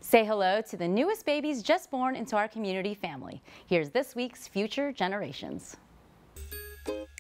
Say hello to the newest babies just born into our community family. Here's this week's Future Generations.